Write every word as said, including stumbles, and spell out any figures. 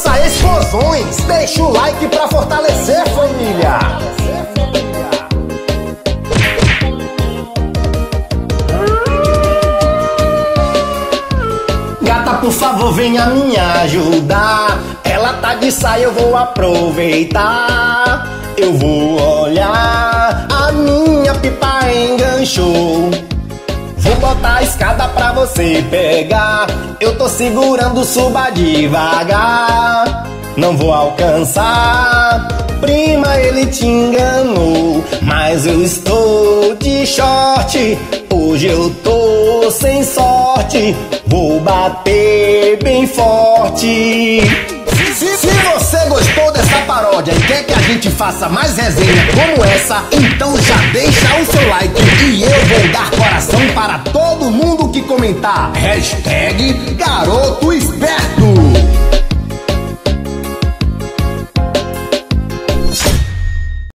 lança explosões. Deixa o like pra fortalecer, família. Gata, por favor, venha me ajudar. Ela tá de saia, eu vou aproveitar. Eu vou olhar, a minha pipa enganchou. Vou botar a escada pra você pegar. Eu tô segurando, suba devagar. Não vou alcançar. Prima, ele te enganou, mas eu estou de short. Hoje eu tô sem sorte. Vou bater bem forte. Se, se você gostou dessa paródia e quer que a gente faça mais resenha como essa, então já deixa o seu like e eu vou dar coração para todo mundo que comentar. Hashtag Garoto Esperto.